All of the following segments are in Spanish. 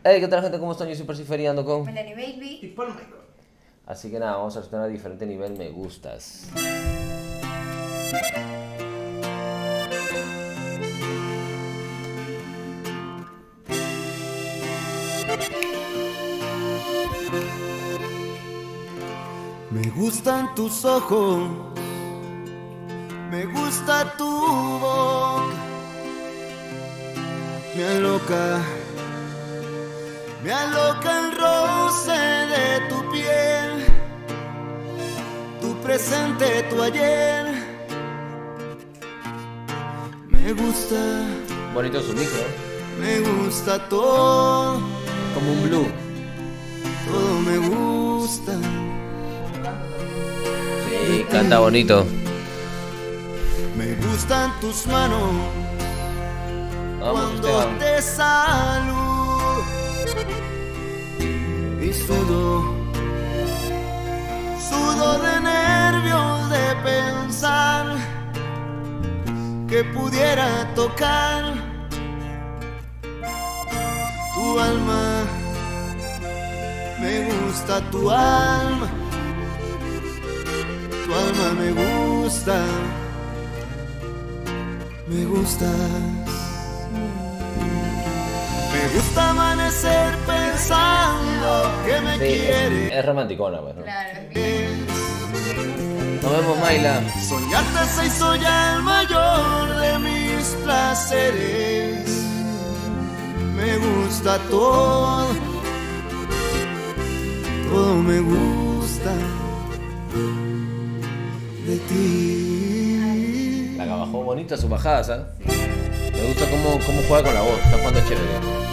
Hey, ¿qué tal gente? ¿Cómo están? Yo soy Persiferiando con... Melanie Baby. Y Paul Michael. Así que nada, vamos a hacer a diferente nivel me gustas. Me gustan tus ojos, me gusta tu boca, me aloca el roce de tu piel, tu presente, tu ayer. Me gusta, Bonito su micro. me gusta todo, Como un blue. todo me gusta. Sí, canta bonito. Me gustan tus manos Vamos, cuando Esteban. te saludo y sudo de nervios de pensar que pudiera tocar tu alma. Me gusta tu alma, tu alma me gusta, me gustas. Me gusta amanecer pensando que me Sí, quieres. es romanticona, pues, ¿no? Claro, es bien. Nos vemos, Mayla. Soñarte se hizo ya el mayor de mis placeres. Me gusta todo, todo me gusta de ti. La que bajó bonita su bajada, ¿sabes? Me gusta cómo juega con la voz. Está jugando chévere.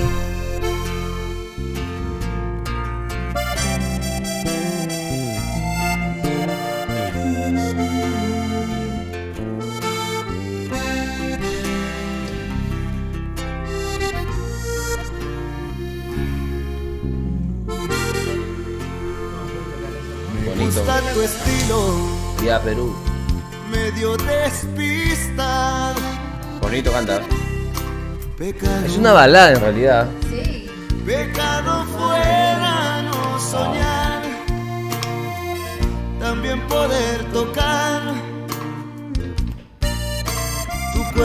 Me Bonito. gusta tu estilo, Vía Perú. medio despistado. Bonito canta. Pecado, Es una balada en realidad. Sí. pecado fuera no soñar, también poder tocar tu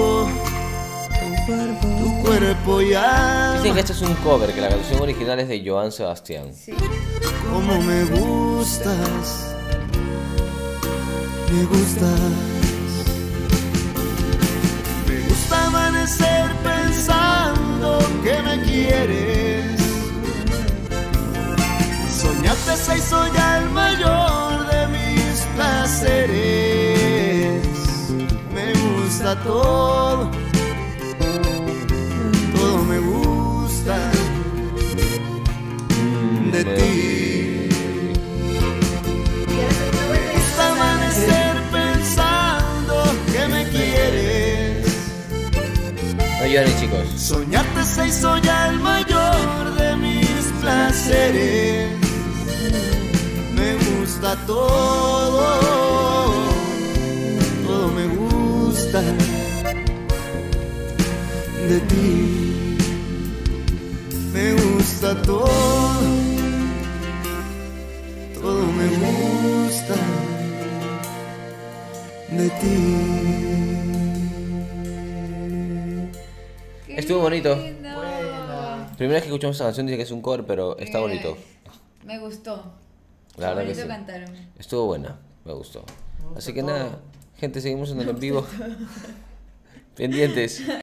cuerpo y alma. Dicen que este es un cover, que la canción original es de Joan Sebastián. Sí. Como me gustas, me gustas. Me gusta amanecer pensando que me quieres. Soñarte se hizo ya el mayor de mis placeres. Me gusta todo, todo me gusta de ti. Me gusta amanecer pensando que me quieres. No lloren, chicos. Soñarte se hizo ya el mayor de mis placeres. Me gusta todo, todo me gusta de ti. Me gusta todo, todo me gusta de ti. Qué Estuvo bonito. lindo. Primera vez que escuchamos esta canción dice que es un cover, pero está bonito. Me gustó. La verdad que Bonito sí. cantaron. Estuvo buena, me gustó. Así que nada, gente, seguimos en el en vivo. Pendientes.